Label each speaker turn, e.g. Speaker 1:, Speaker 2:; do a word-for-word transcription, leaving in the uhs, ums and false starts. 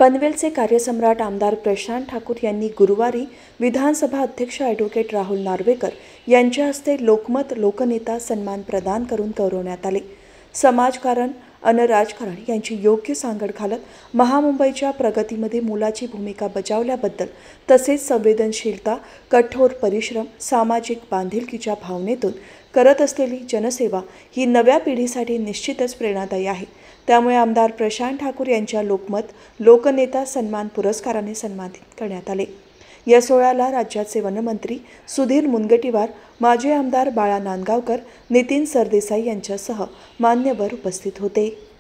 Speaker 1: पनवेलचे कार्यसम्राट आमदार प्रशांत ठाकूर यांनी गुरुवारी विधानसभा अध्यक्ष ॲडव्होकेट राहुल नार्वेकर यांच्या हस्ते लोकमत लोकनेता सन्मान प्रदान करून गौरवण्यात आले। समाजकारण अन राजकारण यांची योग्य सांगड घालत महामुंबईच्या प्रगतीमध्ये मोलाची भूमिका बजावल्याबद्दल तसेच संवेदनशीलता, कठोर परिश्रम, सामाजिक बांधिलकीच्या भावनेतून करत असलेली जनसेवा ही नव्या पिढीसाठी निश्चितच प्रेरणादायी आहे। त्यामुळे आमदार प्रशांत ठाकूर यांच्या लोकमत लोकनेता सन्मान पुरस्काराने सन्मानित करण्यात आले। या सोहळ्याला राज्याचे वनमंत्री सुधीर मुनगंटीवार, माजी आमदार बाळा नांदगावकर, नितीन सरदेसाई यांच्यासह मान्यवर उपस्थित होते।